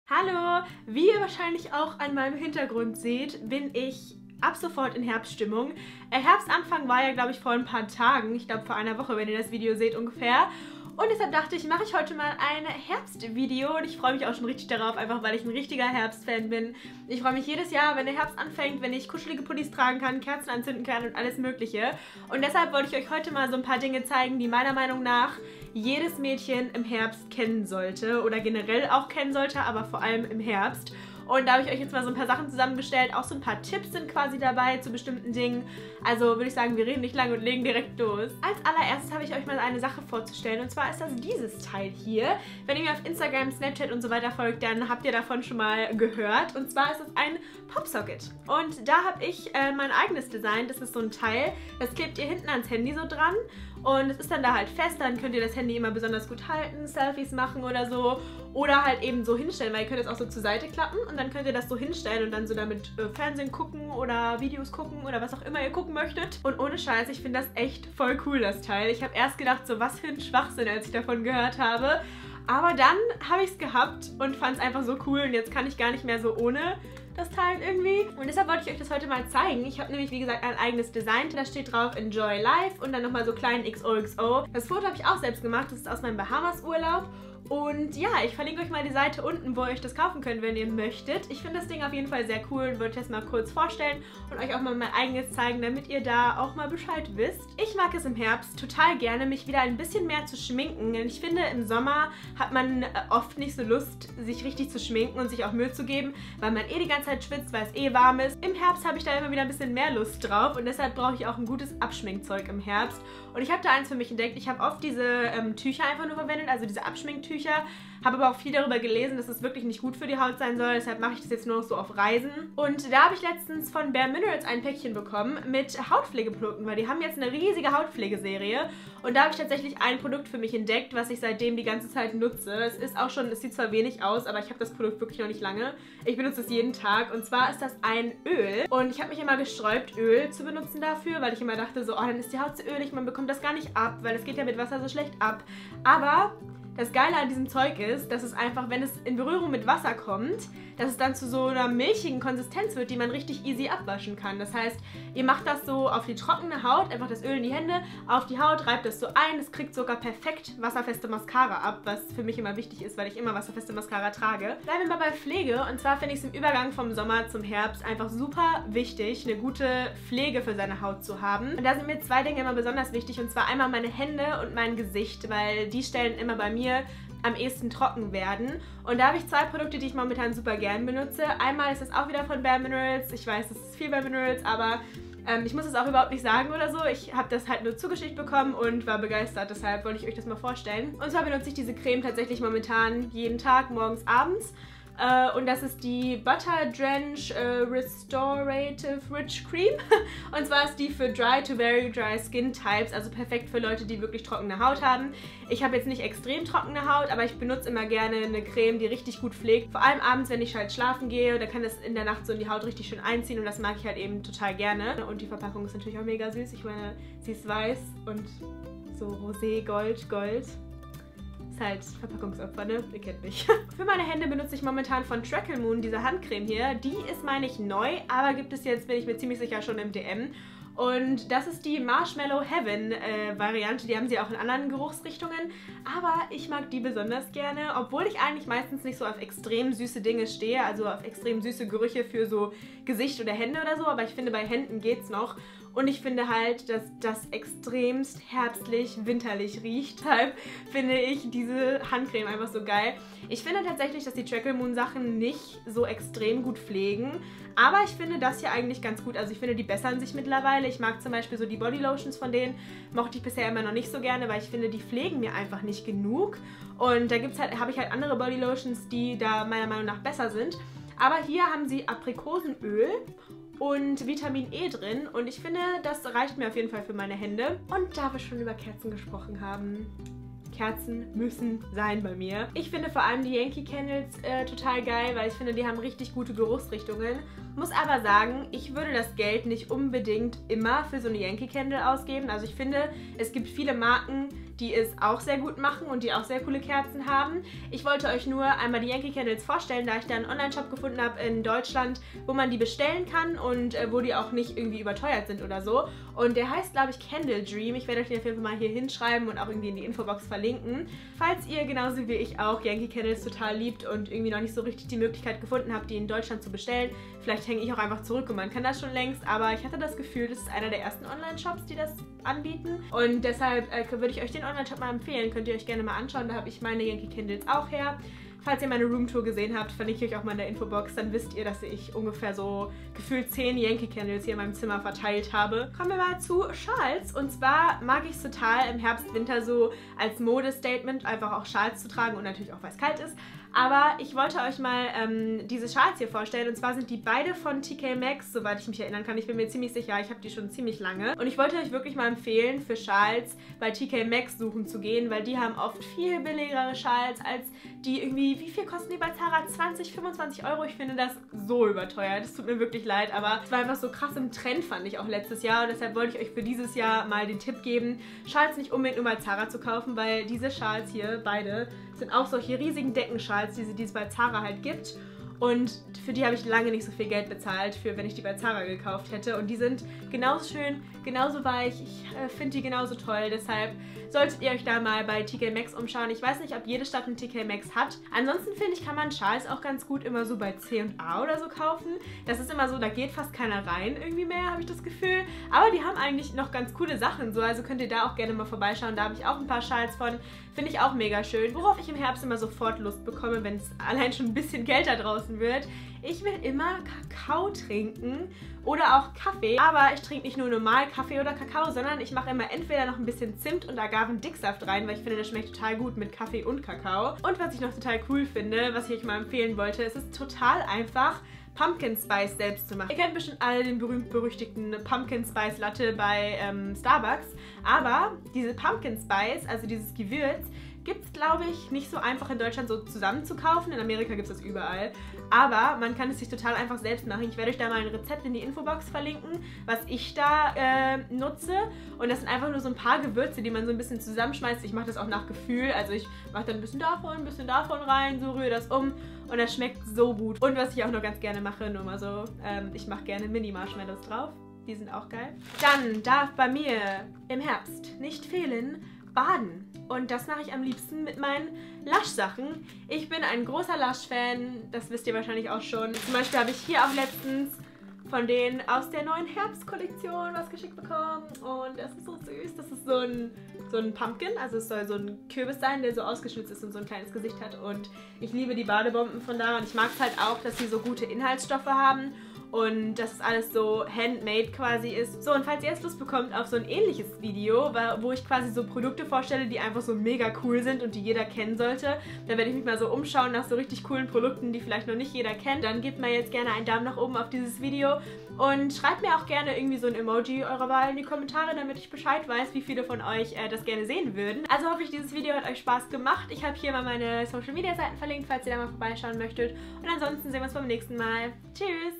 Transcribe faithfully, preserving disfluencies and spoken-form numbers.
Hallo! Wie ihr wahrscheinlich auch an meinem Hintergrund seht, bin ich ab sofort in Herbststimmung. Äh, Herbstanfang war ja, glaube ich, vor ein paar Tagen. Ich glaube, vor einer Woche, wenn ihr das Video seht ungefähr. Und deshalb dachte ich, mache ich heute mal ein Herbstvideo und ich freue mich auch schon richtig darauf, einfach weil ich ein richtiger Herbstfan bin. Ich freue mich jedes Jahr, wenn der Herbst anfängt, wenn ich kuschelige Pullis tragen kann, Kerzen anzünden kann und alles mögliche. Und deshalb wollte ich euch heute mal so ein paar Dinge zeigen, die meiner Meinung nach jedes Mädchen im Herbst kennen sollte oder generell auch kennen sollte, aber vor allem im Herbst. Und da habe ich euch jetzt mal so ein paar Sachen zusammengestellt. Auch so ein paar Tipps sind quasi dabei zu bestimmten Dingen. Also würde ich sagen, wir reden nicht lange und legen direkt los. Als allererstes habe ich euch mal eine Sache vorzustellen. Und zwar ist das dieses Teil hier. Wenn ihr mir auf Instagram, Snapchat und so weiter folgt, dann habt ihr davon schon mal gehört. Und zwar ist es ein Popsocket. Und da habe ich äh, mein eigenes Design. Das ist so ein Teil, das klebt ihr hinten ans Handy so dran. Und es ist dann da halt fest, dann könnt ihr das Handy immer besonders gut halten, Selfies machen oder so. Oder halt eben so hinstellen, weil ihr könnt es auch so zur Seite klappen und dann könnt ihr das so hinstellen und dann so damit äh, Fernsehen gucken oder Videos gucken oder was auch immer ihr gucken möchtet. Und ohne Scheiß, ich finde das echt voll cool, das Teil. Ich habe erst gedacht, so was für ein Schwachsinn, als ich davon gehört habe. Aber dann habe ich es gehabt und fand es einfach so cool und jetzt kann ich gar nicht mehr so ohne das Teil irgendwie. Und deshalb wollte ich euch das heute mal zeigen. Ich habe nämlich, wie gesagt, ein eigenes Design. Da steht drauf Enjoy Life und dann nochmal so klein X O X O. Das Foto habe ich auch selbst gemacht. Das ist aus meinem Bahamas-Urlaub. Und ja, ich verlinke euch mal die Seite unten, wo ihr euch das kaufen könnt, wenn ihr möchtet. Ich finde das Ding auf jeden Fall sehr cool und wollte das mal kurz vorstellen und euch auch mal mein eigenes zeigen, damit ihr da auch mal Bescheid wisst. Ich mag es im Herbst total gerne, mich wieder ein bisschen mehr zu schminken. Denn ich finde, im Sommer hat man oft nicht so Lust, sich richtig zu schminken und sich auch Mühe zu geben, weil man eh die ganze Zeit schwitzt, weil es eh warm ist. Im Herbst habe ich da immer wieder ein bisschen mehr Lust drauf und deshalb brauche ich auch ein gutes Abschminkzeug im Herbst. Und ich habe da eins für mich entdeckt. Ich habe oft diese ähm, Tücher einfach nur verwendet, also diese Abschminktücher. Habe aber auch viel darüber gelesen, dass es wirklich nicht gut für die Haut sein soll. Deshalb mache ich das jetzt nur noch so auf Reisen. Und da habe ich letztens von Bare Minerals ein Päckchen bekommen mit Hautpflegeprodukten, weil die haben jetzt eine riesige Hautpflegeserie. Und da habe ich tatsächlich ein Produkt für mich entdeckt, was ich seitdem die ganze Zeit nutze. Es ist auch schon, es sieht zwar wenig aus, aber ich habe das Produkt wirklich noch nicht lange. Ich benutze es jeden Tag und zwar ist das ein Öl. Und ich habe mich immer gesträubt, Öl zu benutzen dafür, weil ich immer dachte so, oh, dann ist die Haut zu ölig, man bekommt das gar nicht ab, weil es geht ja mit Wasser so schlecht ab. Aber das Geile an diesem Zeug ist, dass es einfach, wenn es in Berührung mit Wasser kommt, dass es dann zu so einer milchigen Konsistenz wird, die man richtig easy abwaschen kann. Das heißt, ihr macht das so auf die trockene Haut, einfach das Öl in die Hände, auf die Haut, reibt das so ein, es kriegt sogar perfekt wasserfeste Mascara ab, was für mich immer wichtig ist, weil ich immer wasserfeste Mascara trage. Bleiben wir mal bei Pflege und zwar finde ich es im Übergang vom Sommer zum Herbst einfach super wichtig, eine gute Pflege für seine Haut zu haben. Und da sind mir zwei Dinge immer besonders wichtig und zwar einmal meine Hände und mein Gesicht, weil die Stellen immer bei mir am ehesten trocken werden. Und da habe ich zwei Produkte, die ich momentan super gern benutze. Einmal ist es auch wieder von Bare Minerals. Ich weiß, es ist viel Bare Minerals, aber ähm, ich muss es auch überhaupt nicht sagen oder so. Ich habe das halt nur zugeschickt bekommen und war begeistert. Deshalb wollte ich euch das mal vorstellen. Und zwar benutze ich diese Creme tatsächlich momentan jeden Tag, morgens, abends. Uh, und das ist die Butter Drench uh, Restorative Rich Cream. Und zwar ist die für Dry to Very Dry Skin Types, also perfekt für Leute, die wirklich trockene Haut haben. Ich habe jetzt nicht extrem trockene Haut, aber ich benutze immer gerne eine Creme, die richtig gut pflegt. Vor allem abends, wenn ich halt schlafen gehe, da kann das in der Nacht so in die Haut richtig schön einziehen und das mag ich halt eben total gerne. Und die Verpackung ist natürlich auch mega süß. Ich meine, sie ist weiß und so rosé, Gold, Gold. Halt Verpackungsopfer, ne? Ihr kennt mich. Für meine Hände benutze ich momentan von Treacle-Moon diese Handcreme hier. Die ist, meine ich, neu, aber gibt es jetzt, bin ich mir ziemlich sicher, schon im D M. Und das ist die Marshmallow Heaven äh, Variante. Die haben sie auch in anderen Geruchsrichtungen. Aber ich mag die besonders gerne, obwohl ich eigentlich meistens nicht so auf extrem süße Dinge stehe. Also auf extrem süße Gerüche für so Gesicht oder Hände oder so. Aber ich finde, bei Händen geht's noch. Und ich finde halt, dass das extremst herbstlich, winterlich riecht. Deshalb finde ich diese Handcreme einfach so geil. Ich finde tatsächlich, dass die Treacle-Moon Sachen nicht so extrem gut pflegen. Aber ich finde das hier eigentlich ganz gut. Also ich finde, die bessern sich mittlerweile. Ich mag zum Beispiel so die Bodylotions von denen. Mochte ich bisher immer noch nicht so gerne, weil ich finde, die pflegen mir einfach nicht genug. Und da gibt's halt, habe ich halt andere Bodylotions, die da meiner Meinung nach besser sind. Aber hier haben sie Aprikosenöl und Vitamin E drin und ich finde, das reicht mir auf jeden Fall für meine Hände. Und da wir schon über Kerzen gesprochen haben, Kerzen müssen sein bei mir. Ich finde vor allem die Yankee Candles äh, total geil, weil ich finde, die haben richtig gute Geruchsrichtungen. Muss aber sagen, ich würde das Geld nicht unbedingt immer für so eine Yankee Candle ausgeben. Also ich finde, es gibt viele Marken, die es auch sehr gut machen und die auch sehr coole Kerzen haben. Ich wollte euch nur einmal die Yankee Candles vorstellen, da ich da einen Online-Shop gefunden habe in Deutschland, wo man die bestellen kann und äh, wo die auch nicht irgendwie überteuert sind oder so. Und der heißt, glaube ich, Candle Dream. Ich werde euch den auf jeden Fall mal hier hinschreiben und auch irgendwie in die Infobox verlinken. Falls ihr genauso wie ich auch Yankee Candles total liebt und irgendwie noch nicht so richtig die Möglichkeit gefunden habt, die in Deutschland zu bestellen, vielleicht hänge ich auch einfach zurück und man kann das schon längst, aber ich hatte das Gefühl, das ist einer der ersten Online-Shops, die das anbieten und deshalb äh, würde ich euch den Online-Shop mal empfehlen, könnt ihr euch gerne mal anschauen, da habe ich meine Yankee Candles auch her. Falls ihr meine Roomtour gesehen habt, verlinke ich euch auch mal in der Infobox, dann wisst ihr, dass ich ungefähr so gefühlt zehn Yankee Candles hier in meinem Zimmer verteilt habe. Kommen wir mal zu Schals. Und zwar mag ich es total im Herbst, Winter so als Modestatement einfach auch Schals zu tragen und natürlich auch, weil es kalt ist. Aber ich wollte euch mal ähm, diese Schals hier vorstellen und zwar sind die beide von T K Maxx, soweit ich mich erinnern kann. Ich bin mir ziemlich sicher, ich habe die schon ziemlich lange. Und ich wollte euch wirklich mal empfehlen, für Schals bei T K Maxx suchen zu gehen, weil die haben oft viel billigere Schals als die irgendwie, wie viel kosten die bei Zara? zwanzig, fünfundzwanzig Euro? Ich finde das so überteuert. Das tut mir wirklich leid, aber es war einfach so krass im Trend, fand ich auch letztes Jahr. Und deshalb wollte ich euch für dieses Jahr mal den Tipp geben, Schals nicht unbedingt nur bei Zara zu kaufen, weil diese Schals hier, beide, sind auch solche riesigen Deckenschals, die, die es bei Zara halt gibt. Und für die habe ich lange nicht so viel Geld bezahlt, für wenn ich die bei Zara gekauft hätte. Und die sind genauso schön, genauso weich. Ich äh, finde die genauso toll. Deshalb solltet ihr euch da mal bei T K Maxx umschauen. Ich weiß nicht, ob jede Stadt einen T K Maxx hat. Ansonsten finde ich, kann man Schals auch ganz gut immer so bei C und A oder so kaufen. Das ist immer so, da geht fast keiner rein irgendwie mehr, habe ich das Gefühl. Aber die haben eigentlich noch ganz coole Sachen so. Also könnt ihr da auch gerne mal vorbeischauen. Da habe ich auch ein paar Schals von. Finde ich auch mega schön. Worauf ich im Herbst immer sofort Lust bekomme, wenn es allein schon ein bisschen kälter draußen wird. Ich will immer Kakao trinken oder auch Kaffee, aber ich trinke nicht nur normal Kaffee oder Kakao, sondern ich mache immer entweder noch ein bisschen Zimt und Agavendicksaft rein, weil ich finde, das schmeckt total gut mit Kaffee und Kakao. Und was ich noch total cool finde, was ich euch mal empfehlen wollte, es ist total einfach, Pumpkin Spice selbst zu machen. Ihr kennt bestimmt alle den berühmt-berüchtigten Pumpkin Spice Latte bei ähm, Starbucks, aber diese Pumpkin Spice, also dieses Gewürz, gibt es, glaube ich, nicht so einfach in Deutschland so zusammen zu kaufen. In Amerika gibt es das überall. Aber man kann es sich total einfach selbst machen. Ich werde euch da mal ein Rezept in die Infobox verlinken, was ich da äh, nutze. Und das sind einfach nur so ein paar Gewürze, die man so ein bisschen zusammenschmeißt. Ich mache das auch nach Gefühl. Also ich mache dann ein bisschen davon, ein bisschen davon rein, so rühre das um. Und das schmeckt so gut. Und was ich auch noch ganz gerne mache, nur mal so, ähm, ich mache gerne Mini-Marshmallows drauf. Die sind auch geil. Dann darf bei mir im Herbst nicht fehlen Baden. Und das mache ich am liebsten mit meinen Lush-Sachen. Ich bin ein großer Lush-Fan, das wisst ihr wahrscheinlich auch schon. Zum Beispiel habe ich hier auch letztens von denen aus der neuen Herbstkollektion was geschickt bekommen. Und das ist so süß. Das ist so ein, so ein Pumpkin, also es soll so ein Kürbis sein, der so ausgeschnitzt ist und so ein kleines Gesicht hat. Und ich liebe die Badebomben von da und ich mag es halt auch, dass sie so gute Inhaltsstoffe haben. Und dass es alles so handmade quasi ist. So, und falls ihr jetzt Lust bekommt auf so ein ähnliches Video, wo ich quasi so Produkte vorstelle, die einfach so mega cool sind und die jeder kennen sollte, dann werde ich mich mal so umschauen nach so richtig coolen Produkten, die vielleicht noch nicht jeder kennt. Dann gebt mir jetzt gerne einen Daumen nach oben auf dieses Video und schreibt mir auch gerne irgendwie so ein Emoji eurer Wahl in die Kommentare, damit ich Bescheid weiß, wie viele von euch äh, das gerne sehen würden. Also hoffe ich, dieses Video hat euch Spaß gemacht. Ich habe hier mal meine Social Media Seiten verlinkt, falls ihr da mal vorbeischauen möchtet. Und ansonsten sehen wir uns beim nächsten Mal. Tschüss!